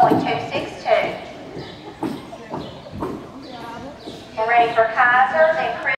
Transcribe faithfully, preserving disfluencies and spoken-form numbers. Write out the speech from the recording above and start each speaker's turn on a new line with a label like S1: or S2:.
S1: point two six two. We're ready for Kaiser, then Chris.